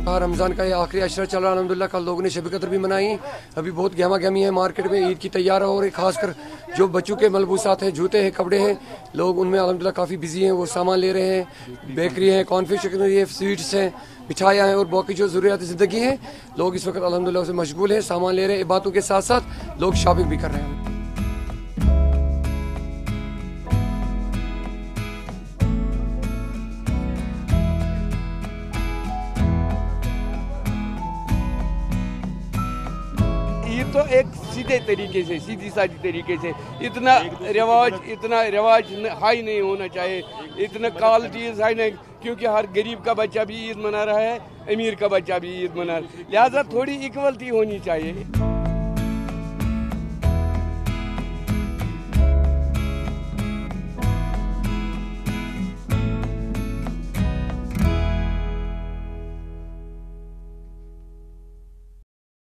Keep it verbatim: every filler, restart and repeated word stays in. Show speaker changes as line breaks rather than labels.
हाँ, रमज़ान का ये आखिरी अशरा चल रहा है अल्हम्दुलिल्लाह। कल लोगों ने शब कदर भी मनाई। अभी बहुत गहमा गहमी है मार्केट में, ईद की तैयार हो रही। खासकर जो बच्चों के मलबूसात हैं, जूते हैं, कपड़े हैं, लोग उनमें अल्हम्दुलिल्लाह काफ़ी बिजी हैं। वो सामान ले रहे हैं, बेकरी है, कॉन्फेक्शनरी है, स्वीट्स हैं, मिठाइयाँ हैं और बाकी जो ज़रूरियात ज़िंदगी हैं, लोग इस वक्त अल्हम्दुलिल्लाह से मशगूल हैं, सामान ले रहे हैं। बातों के साथ साथ लोग शॉपिंग भी कर रहे हैं।
ये तो एक सीधे तरीके से, सीधी सादी तरीके से, इतना रिवाज इतना रिवाज हाई नहीं होना चाहिए, इतना क्वालिटीज हाई नहीं, क्योंकि हर गरीब का बच्चा भी ईद मना रहा है, अमीर का बच्चा भी ईद मना रहा है, लिहाजा थोड़ी इक्वलिटी होनी चाहिए।